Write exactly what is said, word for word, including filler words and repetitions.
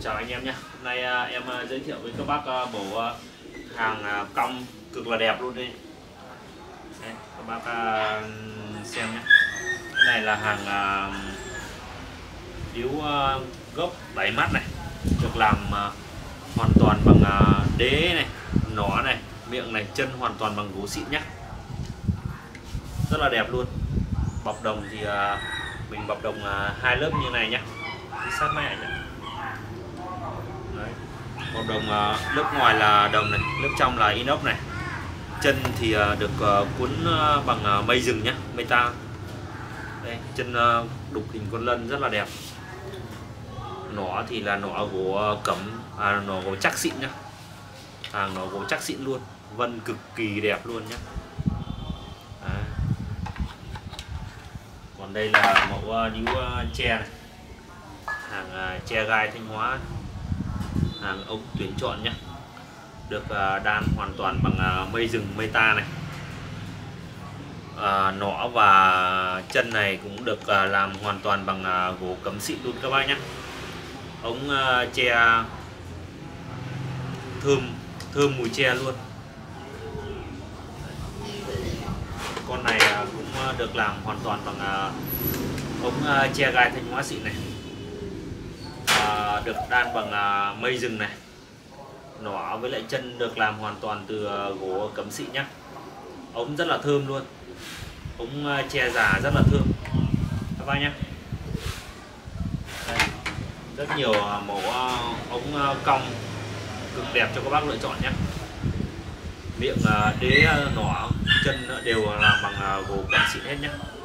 Chào anh em nhé. Hôm nay à, em à, giới thiệu với các bác à, bộ à, hàng à, cong cực là đẹp luôn đây. Đây, các bác à, xem nhé. Cái này là hàng à, điếu à, gốc bảy mắt này, được làm à, hoàn toàn bằng à, đế này, nỏ này, miệng này, chân hoàn toàn bằng gỗ xịn nhé. Rất là đẹp luôn. Bọc đồng thì à, mình bọc đồng à, hai lớp như này nhé. Sát mẹ nhé. Bọc đồng uh, lớp ngoài là đồng này, lớp trong là inox này. Chân thì uh, được uh, cuốn uh, bằng uh, mây rừng nhé, mây ta. Đây, chân uh, đục hình con lân rất là đẹp. Nỏ thì là nỏ gỗ uh, cẩm, à, nỏ gỗ chắc xịn nhá. Hàng nỏ gỗ chắc xịn luôn, vân cực kỳ đẹp luôn nhé. Đấy. Còn đây là mẫu uh, níu uh, tre này, hàng uh, tre gai Thanh Hóa, hàng ống tuyển chọn nhé, được uh, đan hoàn toàn bằng uh, mây rừng mây ta này. Uh, nỏ và chân này cũng được uh, làm hoàn toàn bằng uh, gỗ cẩm xịn luôn các bác nhé. Ống uh, tre thơm thơm mùi tre luôn. Con này uh, cũng uh, được làm hoàn toàn bằng uh, ống uh, tre gai Thanh Hóa xịn này. À, được đan bằng à, mây rừng này. Nỏ với lại chân được làm hoàn toàn từ à, gỗ cẩm xịn nhá. Ống rất là thơm luôn. Ống à, che già rất là thơm các bác nhé. Đây, rất nhiều à, mẫu à, ống à, cong cực đẹp cho các bác lựa chọn nhé. Miệng à, đế à, nỏ chân đều làm bằng à, gỗ cẩm xịn hết nhé.